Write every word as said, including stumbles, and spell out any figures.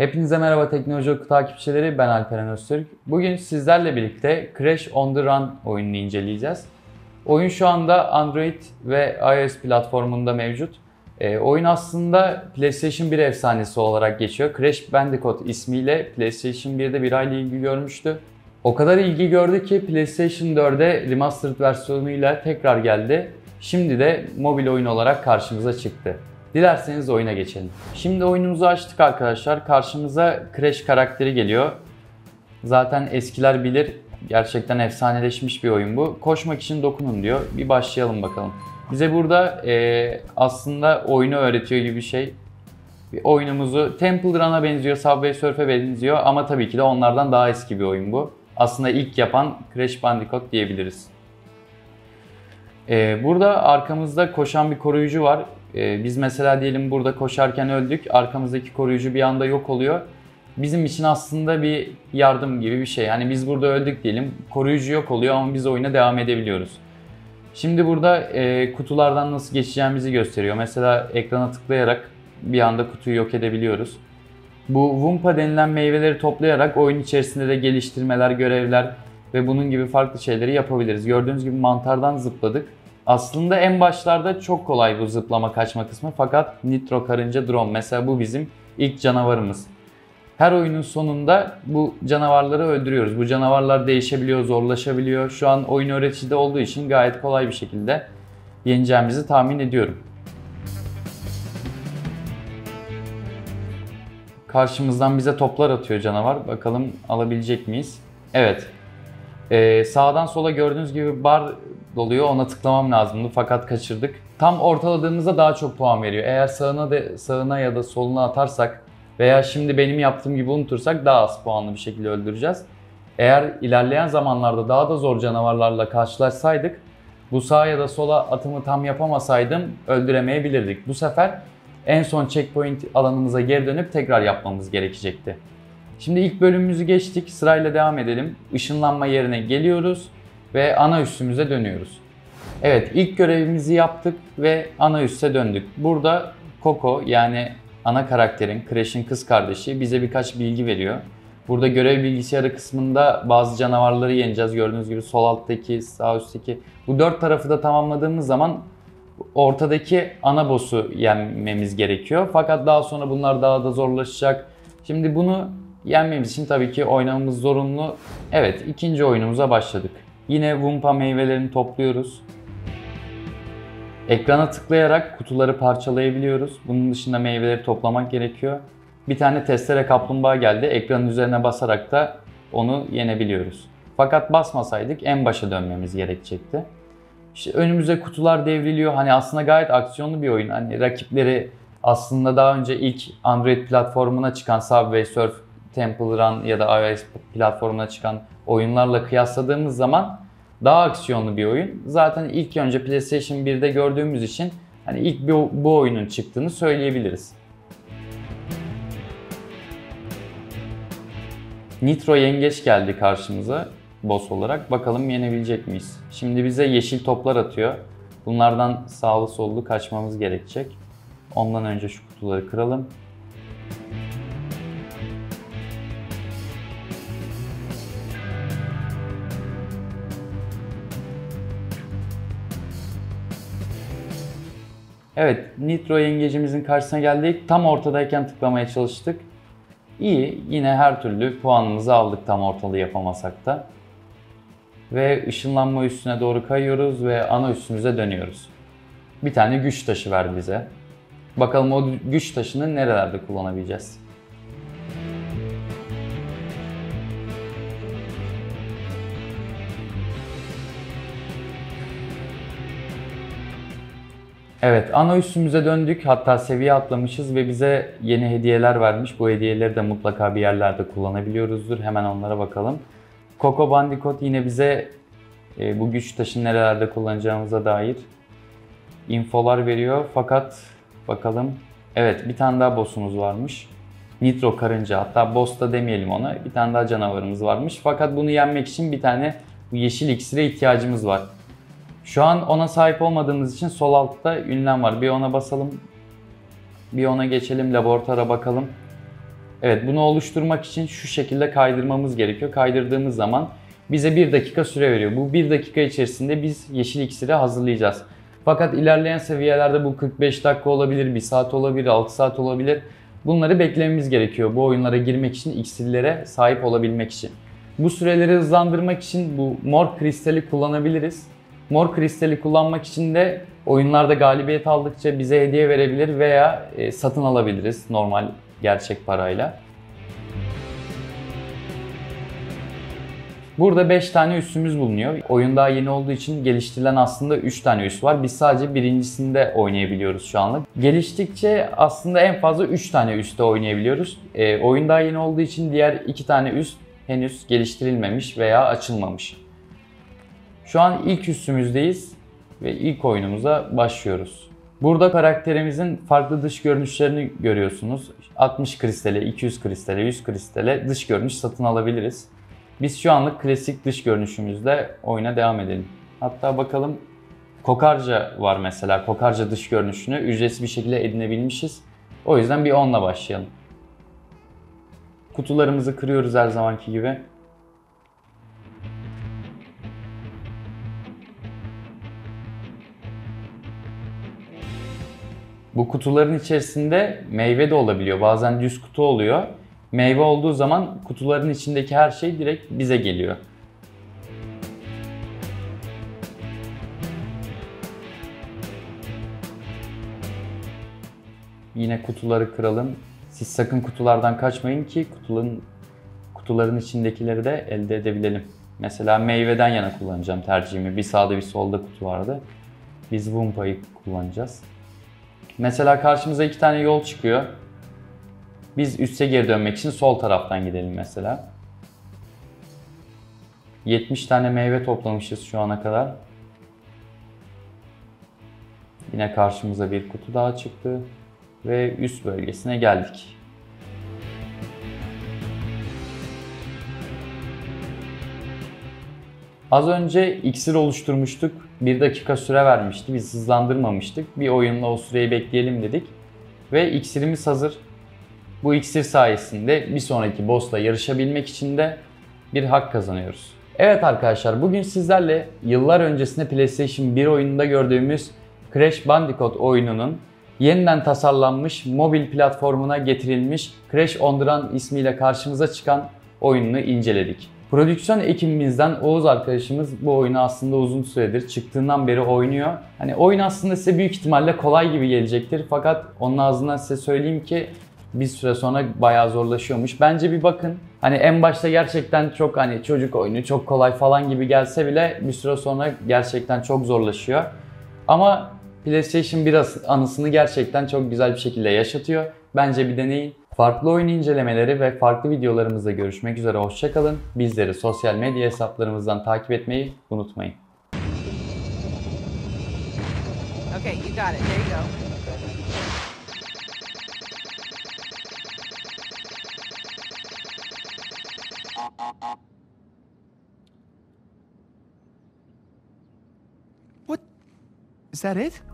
Hepinize merhaba Teknoloji Oku takipçileri, ben Alperen Öztürk. Bugün sizlerle birlikte Crash on the Run oyununu inceleyeceğiz. Oyun şu anda Android ve iOS platformunda mevcut. E, oyun aslında PlayStation bir efsanesi olarak geçiyor. Crash Bandicoot ismiyle PlayStation birde bir hayli ilgi görmüştü. O kadar ilgi gördü ki PlayStation dörde remastered versiyonuyla tekrar geldi. Şimdi de mobil oyun olarak karşımıza çıktı. Dilerseniz oyuna geçelim. Şimdi oyunumuzu açtık arkadaşlar. Karşımıza Crash karakteri geliyor. Zaten eskiler bilir. Gerçekten efsaneleşmiş bir oyun bu. Koşmak için dokunun diyor. Bir başlayalım bakalım. Bize burada e, aslında oyunu öğretiyor gibi bir şey. Bir oyunumuzu Temple Run'a benziyor, Subway Surf'e benziyor ama tabii ki de onlardan daha eski bir oyun bu. Aslında ilk yapan Crash Bandicoot diyebiliriz. E, burada arkamızda koşan bir koruyucu var. Biz mesela diyelim burada koşarken öldük, arkamızdaki koruyucu bir anda yok oluyor. Bizim için aslında bir yardım gibi bir şey. Hani biz burada öldük diyelim, koruyucu yok oluyor ama biz oyuna devam edebiliyoruz. Şimdi burada e, kutulardan nasıl geçeceğimizi gösteriyor. Mesela ekrana tıklayarak bir anda kutuyu yok edebiliyoruz. Bu Wumpa denilen meyveleri toplayarak oyun içerisinde de geliştirmeler, görevler ve bunun gibi farklı şeyleri yapabiliriz. Gördüğünüz gibi mantardan zıpladık. Aslında en başlarda çok kolay bu zıplama kaçma kısmı fakat Nitro Karınca Drone mesela bu bizim ilk canavarımız. Her oyunun sonunda bu canavarları öldürüyoruz. Bu canavarlar değişebiliyor, zorlaşabiliyor. Şu an oyun öğreticide olduğu için gayet kolay bir şekilde yeneceğimizi tahmin ediyorum. Karşımızdan bize toplar atıyor canavar. Bakalım alabilecek miyiz? Evet. Ee, sağdan sola gördüğünüz gibi bar doluyor. Ona tıklamam lazımdı fakat kaçırdık. Tam ortaladığımızda daha çok puan veriyor. Eğer sağına de, sağına ya da soluna atarsak veya şimdi benim yaptığım gibi unutursak daha az puanlı bir şekilde öldüreceğiz. Eğer ilerleyen zamanlarda daha da zor canavarlarla karşılaşsaydık bu sağa ya da sola atımı tam yapamasaydım öldüremeyebilirdik. Bu sefer en son checkpoint alanımıza geri dönüp tekrar yapmamız gerekecekti. Şimdi ilk bölümümüzü geçtik. Sırayla devam edelim. Işınlanma yerine geliyoruz ve ana üssümüze dönüyoruz. Evet, ilk görevimizi yaptık ve ana üsse döndük. Burada Coco yani ana karakterin, Crash'in kız kardeşi bize birkaç bilgi veriyor. Burada görev bilgisayarı kısmında bazı canavarları yeneceğiz. Gördüğünüz gibi sol alttaki, sağ üstteki. Bu dört tarafı da tamamladığımız zaman ortadaki ana boss'u yenmemiz gerekiyor. Fakat daha sonra bunlar daha da zorlaşacak. Şimdi bunu yenmemiz için tabii ki oynamamız zorunlu. Evet, ikinci oyunumuza başladık. Yine Wumpa meyvelerini topluyoruz. Ekrana tıklayarak kutuları parçalayabiliyoruz. Bunun dışında meyveleri toplamak gerekiyor. Bir tane testere kaplumbağa geldi. Ekranın üzerine basarak da onu yenebiliyoruz. Fakat basmasaydık en başa dönmemiz gerekecekti. İşte önümüze kutular devriliyor. Hani aslında gayet aksiyonlu bir oyun. Hani rakipleri aslında daha önce ilk Android platformuna çıkan Subway Surf, Temple Run ya da iOS platformuna çıkan oyunlarla kıyasladığımız zaman daha aksiyonlu bir oyun. Zaten ilk önce PlayStation birde gördüğümüz için hani ilk bu, bu oyunun çıktığını söyleyebiliriz. Nitro Yengeç geldi karşımıza boss olarak. Bakalım yenebilecek miyiz? Şimdi bize yeşil toplar atıyor. Bunlardan sağlı sollu kaçmamız gerekecek. Ondan önce şu kutuları kıralım. Evet, Nitro Yengecimizin karşısına geldik. Tam ortadayken tıklamaya çalıştık. İyi, yine her türlü puanımızı aldık tam ortalığı yapamasak da. Ve ışınlanma üstüne doğru kayıyoruz ve ana üstümüze dönüyoruz. Bir tane güç taşı ver bize. Bakalım o güç taşını nerelerde kullanabileceğiz? Evet, ana üssümüze döndük. Hatta seviye atlamışız ve bize yeni hediyeler vermiş. Bu hediyeleri de mutlaka bir yerlerde kullanabiliyoruzdur. Hemen onlara bakalım. Coco Bandicoot yine bize e, bu güç taşını nerelerde kullanacağımıza dair infolar veriyor. Fakat bakalım. Evet, bir tane daha boss'umuz varmış. Nitro Karınca. Hatta boss da demeyelim ona. Bir tane daha canavarımız varmış. Fakat bunu yenmek için bir tane bu yeşil iksire ihtiyacımız var. Şu an ona sahip olmadığımız için sol altta ünlem var. Bir ona basalım. Bir ona geçelim. Laboratuvara bakalım. Evet, bunu oluşturmak için şu şekilde kaydırmamız gerekiyor. Kaydırdığımız zaman bize bir dakika süre veriyor. Bu bir dakika içerisinde biz yeşil iksiri hazırlayacağız. Fakat ilerleyen seviyelerde bu kırk beş dakika olabilir, bir saat olabilir, altı saat olabilir. Bunları beklememiz gerekiyor bu oyunlara girmek için, iksirlere sahip olabilmek için. Bu süreleri hızlandırmak için bu mor kristali kullanabiliriz. Mor kristali kullanmak için de oyunlarda galibiyet aldıkça bize hediye verebilir veya e, satın alabiliriz normal gerçek parayla. Burada beş tane üssümüz bulunuyor. Oyun daha yeni olduğu için geliştirilen aslında üç tane üs var. Biz sadece birincisinde oynayabiliyoruz şu anlık. Geliştikçe aslında en fazla üç tane üste oynayabiliyoruz. E, oyun daha yeni olduğu için diğer iki tane üst henüz geliştirilmemiş veya açılmamış. Şu an ilk üssümüzdeyiz ve ilk oyunumuza başlıyoruz. Burada karakterimizin farklı dış görünüşlerini görüyorsunuz. altmış kristale, iki yüz kristale, yüz kristale dış görünüş satın alabiliriz. Biz şu anlık klasik dış görünüşümüzle oyuna devam edelim. Hatta bakalım, kokarca var mesela. Kokarca dış görünüşünü ücretsiz bir şekilde edinebilmişiz. O yüzden bir onla başlayalım. Kutularımızı kırıyoruz her zamanki gibi. Bu kutuların içerisinde meyve de olabiliyor. Bazen düz kutu oluyor. Meyve olduğu zaman kutuların içindeki her şey direkt bize geliyor. Yine kutuları kıralım. Siz sakın kutulardan kaçmayın ki kutuların, kutuların içindekileri de elde edebilelim. Mesela meyveden yana kullanacağım tercihimi. Bir sağda bir solda kutu vardı. Biz Wumpa'yı kullanacağız. Mesela karşımıza iki tane yol çıkıyor. Biz üste geri dönmek için sol taraftan gidelim mesela. yetmiş tane meyve toplamışız şu ana kadar. Yine karşımıza bir kutu daha çıktı. Ve üst bölgesine geldik. Az önce iksir oluşturmuştuk. Bir dakika süre vermişti. Biz hızlandırmamıştık. Bir oyunla o süreyi bekleyelim dedik. Ve iksirimiz hazır. Bu iksir sayesinde bir sonraki boss'la yarışabilmek için de bir hak kazanıyoruz. Evet arkadaşlar, bugün sizlerle yıllar öncesinde PlayStation bir oyununda gördüğümüz Crash Bandicoot oyununun yeniden tasarlanmış, mobil platformuna getirilmiş Crash on the Run ismiyle karşımıza çıkan oyununu inceledik. Prodüksiyon ekibimizden Oğuz arkadaşımız bu oyunu aslında uzun süredir çıktığından beri oynuyor. Hani oyun aslında size büyük ihtimalle kolay gibi gelecektir, fakat onun ağzından size söyleyeyim ki bir süre sonra bayağı zorlaşıyormuş. Bence bir bakın. Hani en başta gerçekten çok hani çocuk oyunu, çok kolay falan gibi gelse bile bir süre sonra gerçekten çok zorlaşıyor. Ama PlayStation bir anısını gerçekten çok güzel bir şekilde yaşatıyor. Bence bir deneyin. Farklı oyun incelemeleri ve farklı videolarımızda görüşmek üzere. Hoşça kalın. Bizleri sosyal medya hesaplarımızdan takip etmeyi unutmayın. Okay, you got it. There you go. What? Is that it?